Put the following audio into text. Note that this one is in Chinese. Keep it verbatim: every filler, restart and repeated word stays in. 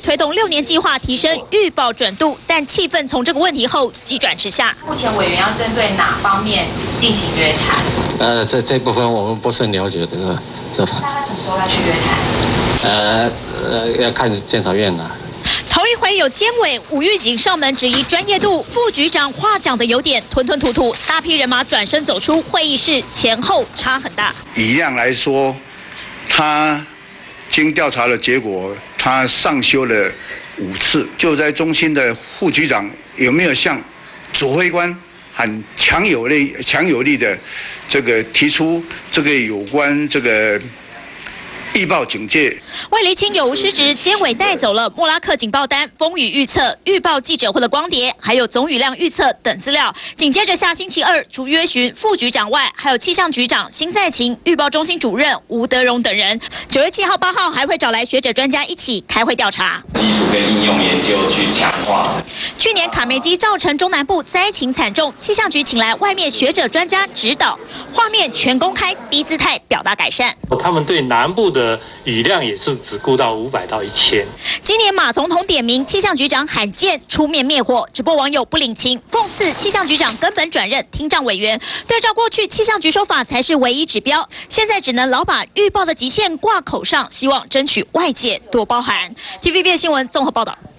推动六年计划提升预报准度，但气氛从这个问题后急转直下。 目前委员要针对哪方面进行约谈？ 呃，这这部分我们不是很了解的，是吧？ 大概什么时候要去约谈？ 呃呃，要看监察院了。 头一回有监委吴玉警上门质疑专业度，副局长话讲的有点吞吞吐吐，大批人马转身走出会议室，前后差很大。 以量来说，他经调查的结果，他上修了五次。就在中心的副局长有没有向指挥官很强有力、强有力的这个提出这个有关这个预报警戒？ 为厘清有无失职，监委带走了莫拉克警报单、风雨预测、预报记者会的光碟，还有总雨量预测等资料。紧接着下星期二，除约询副局长外，还有气象局长辛在勤、预报中心主任吴德荣等人。九月七号、八号还会找来学者专家一起开会调查。 基础跟应用研究去强化。 去年卡梅基造成中南部灾情惨重，气象局请来外面学者专家指导，画面全公开，低姿态表达改善。 他们对南部的雨量也是只估到五百到一千。 今年马总统点名气象局长罕见出面灭火，直播网友不领情，讽刺气象局长根本转任听障委员。对照过去气象局说法才是唯一指标，现在只能老把预报的极限挂口上，希望争取外界多包涵。T V B 新闻综合报道。